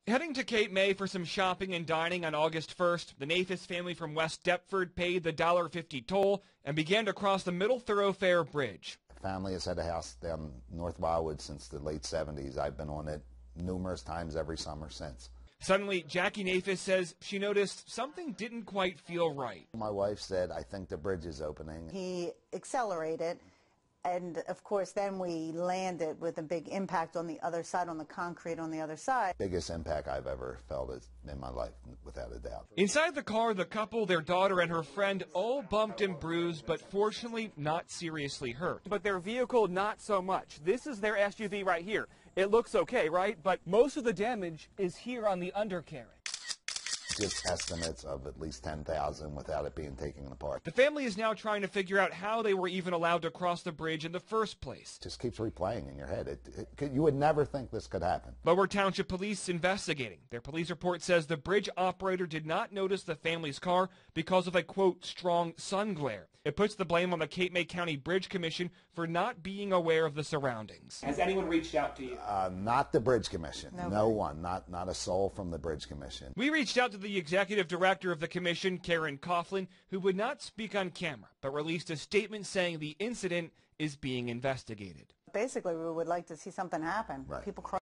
Heading to Cape May for some shopping and dining on August 1st, the Nafis family from West Deptford paid the $1.50 toll and began to cross the Middle Thoroughfare Bridge. The family has had a house down North Wildwood since the late 70s. I've been on it numerous times every summer since. Suddenly, Jackie Nafis says she noticed something didn't quite feel right. My wife said, "I think the bridge is opening." He accelerated, and of course then we landed with a big impact on the other side, on the concrete on the other side. Biggest impact I've ever felt in my life, without a doubt. Inside the car, the couple, their daughter, and her friend all bumped and bruised, but fortunately not seriously hurt. But their vehicle, not so much. This is their SUV right here. It looks okay, right? But most of the damage is here on the undercarriage. Just estimates of at least 10,000 without it being taken apart. The family is now trying to figure out how they were even allowed to cross the bridge in the first place. It just keeps replaying in your head. You would never think this could happen. Lower Township Police investigating. Their police report says the bridge operator did not notice the family's car because of a, quote, strong sun glare. It puts the blame on the Cape May County Bridge Commission for not being aware of the surroundings. Has anyone reached out to you? Not the Bridge Commission. Nobody. No one. Not a soul from the Bridge Commission. We reached out to the executive director of the commission, Karen Coughlin, who would not speak on camera, but released a statement saying the incident is being investigated. Basically, we would like to see something happen. Right. People